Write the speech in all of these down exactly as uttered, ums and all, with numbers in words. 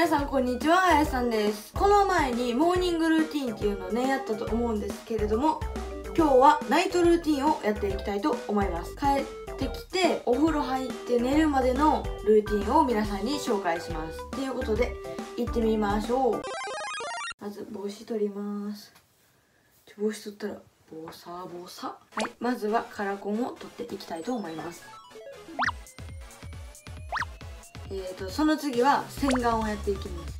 皆さんこんにちは、あやさんです。この前にモーニングルーティンっていうのをねやったと思うんですけれども、今日はナイトルーティンをやっていきたいと思います。帰ってきてお風呂入って寝るまでのルーティンを皆さんに紹介します。ということで行ってみましょう。まず帽子取ります。ちょ帽子取ったらボサボサ。はい、まずはカラコンを取っていきたいと思います。えーとその次は洗顔をやっていきます。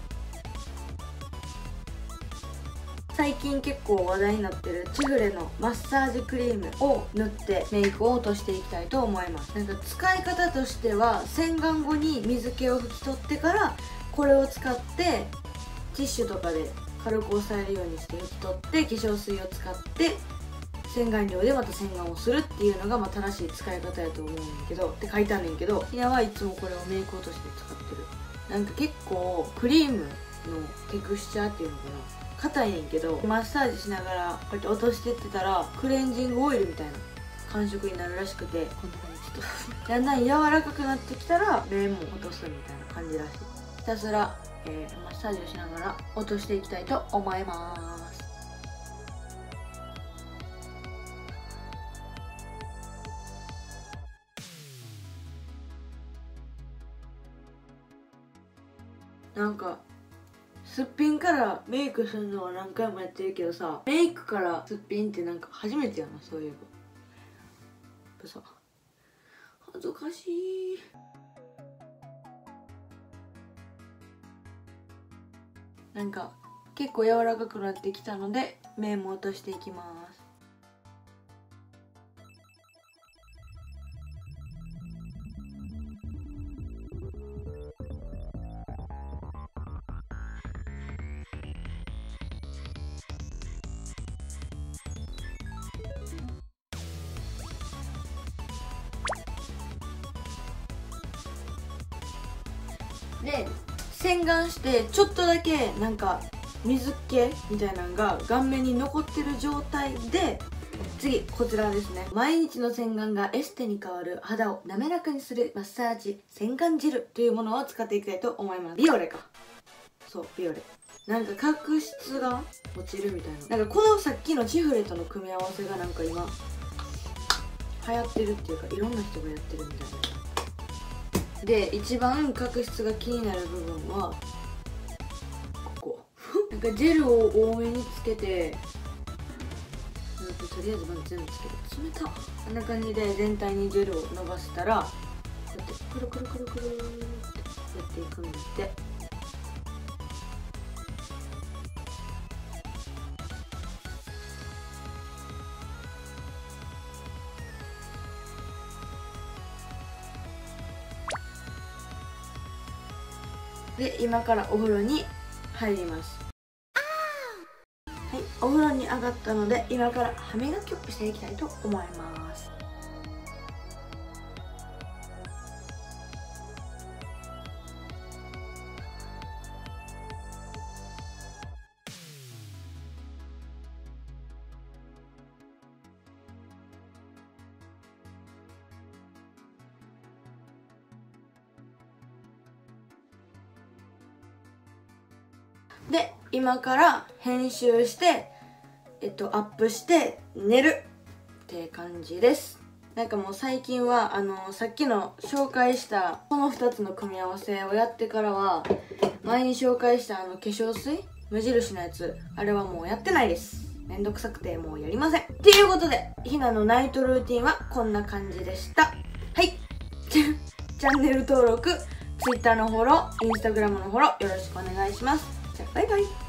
最近結構話題になってるチフレのマッサージクリームを塗ってメイクを落としていきたいと思います。なんか使い方としては、洗顔後に水気を拭き取ってからこれを使ってティッシュとかで軽く押さえるようにして拭き取って化粧水を使って洗顔料でまた洗顔をするっていうのがまあ正しい使い方やと思うんだけどって書いてあるんだけど、ひなはいつもこれをメイク落として使ってる。なんか結構クリームのテクスチャーっていうのかな、硬いねんけどマッサージしながらこうやって落としてってたらクレンジングオイルみたいな感触になるらしくて、こんな感じちょっとだんだん柔らかくなってきたら面も落とすみたいな感じらしい。ひたすら、えー、マッサージをしながら落としていきたいと思います。なんかすっぴんからメイクするのは何回もやってるけどさ、メイクからすっぴんってなんか初めてやな、そういえば。やっぱさ恥ずかしい。なんか結構柔らかくなってきたので面も落としていきます。で洗顔してちょっとだけなんか水気みたいなのが顔面に残ってる状態で、次こちらですね。毎日の洗顔がエステに変わる肌を滑らかにするマッサージ洗顔ジルというものを使っていきたいと思います。ビオレか、そうビオレ。なんか角質が落ちるみたいな、なんかこのさっきのチフレとの組み合わせがなんか今流行ってるっていうか、いろんな人がやってるみたいな。で一番角質が気になる部分はここなんかジェルを多めにつけて、なんかとりあえずまず全部つけて、冷たっ。こんな感じで全体にジェルを伸ばしたら、こうやってくるくるくるくるってやっていくんだって。で今からお風呂に入ります。はい、お風呂に上がったので今から歯磨きをしていきたいと思います。で今から編集してえっとアップして寝るって感じです。なんかもう最近はあのさっきの紹介したこのふたつの組み合わせをやってからは、前に紹介したあの化粧水無印のやつ、あれはもうやってないです。めんどくさくてもうやりません。っていうことでひなのナイトルーティンはこんな感じでした。はいチャンネル登録、 Twitter のフォロー、 Instagram のフォローよろしくお願いします。じゃあバイバイ。